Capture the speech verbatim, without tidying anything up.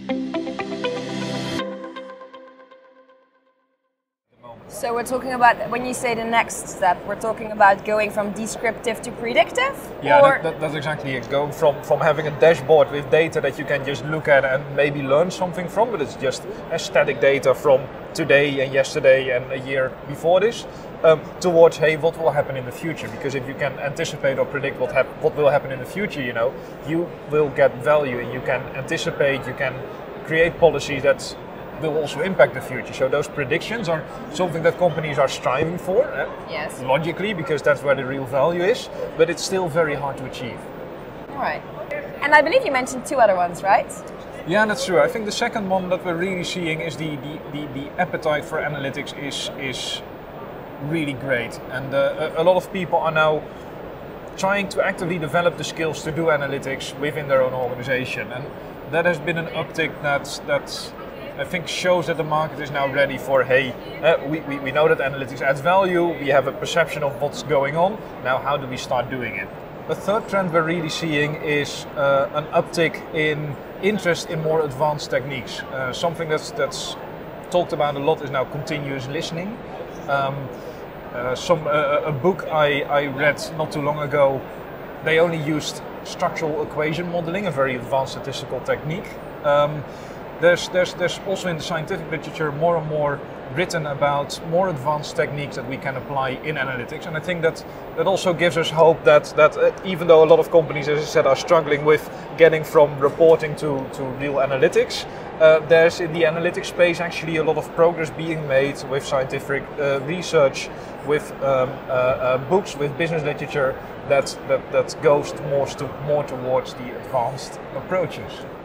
So we're talking about, when you say the next step, we're talking about going from descriptive to predictive? Yeah, or? That, that, that's exactly it. Going from, from having a dashboard with data that you can just look at and maybe learn something from, but it's just a static data from today and yesterday and a year before this, um, towards, hey, what will happen in the future? Because if you can anticipate or predict what, hap- what will happen in the future, you know, you will get value and you can anticipate, you can create policies that will also impact the future. So those predictions are something that companies are striving for, eh? Yes. Logically, because that's where the real value is, but it's still very hard to achieve. All right. And I believe you mentioned two other ones, right? Yeah, that's true. I think the second one that we're really seeing is the, the, the, the appetite for analytics is, is really great. And uh, a lot of people are now trying to actively develop the skills to do analytics within their own organization. And that has been an uptick that, that I think shows that the market is now ready for, hey, uh, we, we, we know that analytics adds value, we have a perception of what's going on, now how do we start doing it? The third trend we're really seeing is uh, an uptick in interest in more advanced techniques. Uh, something that's, that's talked about a lot is now continuous listening. Um, uh, some, uh, a book I, I read not too long ago, they only used structural equation modeling, a very advanced statistical technique. Um, There's, there's, there's also in the scientific literature more and more written about more advanced techniques that we can apply in analytics, and I think that that also gives us hope that, that uh, even though a lot of companies, as I said, are struggling with getting from reporting to, to real analytics, uh, there's in the analytics space actually a lot of progress being made with scientific uh, research, with um, uh, uh, books, with business literature that, that, that goes more, to, more towards the advanced approaches.